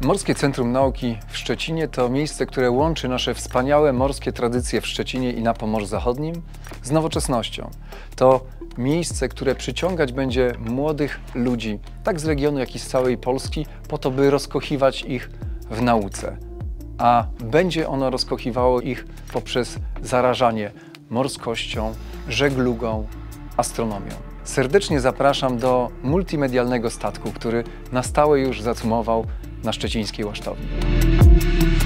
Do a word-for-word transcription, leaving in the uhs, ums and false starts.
Morskie Centrum Nauki w Szczecinie to miejsce, które łączy nasze wspaniałe morskie tradycje w Szczecinie i na Pomorzu Zachodnim z nowoczesnością. To miejsce, które przyciągać będzie młodych ludzi, tak z regionu, jak i z całej Polski, po to, by rozkochiwać ich w nauce. A będzie ono rozkochiwało ich poprzez zarażanie morskością, żeglugą, astronomią. Serdecznie zapraszam do multimedialnego statku, który na stałe już zacumował na szczecińskiej Łasztowni.